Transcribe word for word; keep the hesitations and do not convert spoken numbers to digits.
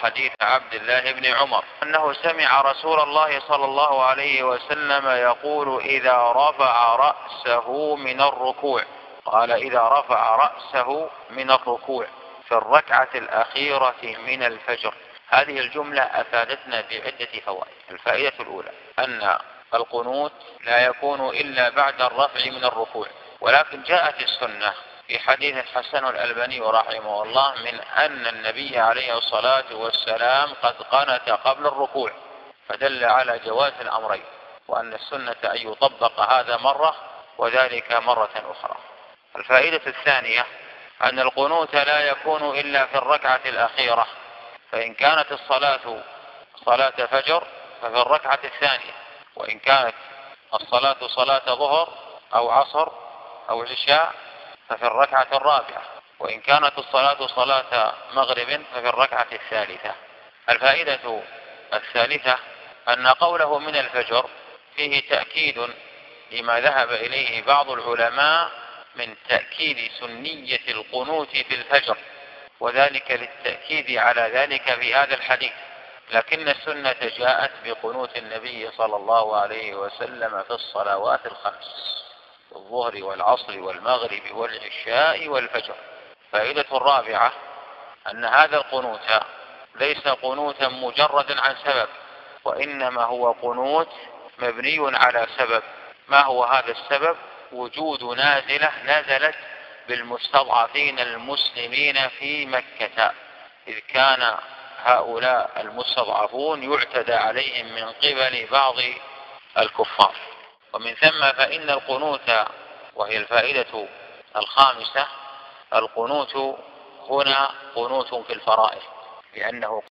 حديث عبد الله بن عمر أنه سمع رسول الله صلى الله عليه وسلم يقول إذا رفع رأسه من الركوع، قال إذا رفع رأسه من الركوع في الركعة الأخيرة من الفجر. هذه الجملة أفادتنا بعدة فوائد. الفائدة الأولى أن القنوت لا يكون إلا بعد الرفع من الركوع، ولكن جاءت السنة في حديث حسن الألباني رحمه الله من أن النبي عليه الصلاة والسلام قد قنت قبل الركوع، فدل على جواز الأمرين، وأن السنة أن يطبق هذا مرة وذلك مرة أخرى. الفائدة الثانية أن القنوت لا يكون إلا في الركعة الأخيرة، فإن كانت الصلاة صلاة فجر ففي الركعة الثانية، وإن كانت الصلاة صلاة ظهر أو عصر أو عشاء ففي الركعة الرابعة، وإن كانت الصلاة صلاة مغرب ففي الركعة الثالثة. الفائدة الثالثة أن قوله من الفجر فيه تأكيد لما ذهب إليه بعض العلماء من تأكيد سنية القنوت في الفجر، وذلك للتأكيد على ذلك في هذا الحديث، لكن السنة جاءت بقنوت النبي صلى الله عليه وسلم في الصلوات الخمس، الظهر والعصر والمغرب والعشاء والفجر. فائدة الرابعة أن هذا القنوت ليس قنوتا مجردا عن سبب، وإنما هو قنوت مبني على سبب. ما هو هذا السبب؟ وجود نازلة نزلت بالمستضعفين المسلمين في مكة، إذ كان هؤلاء المستضعفون يعتدى عليهم من قبل بعض الكفار. ومن ثم فإن القنوت، وهي الفائدة الخامسة، القنوت هنا قنوت في الفرائض، لأنه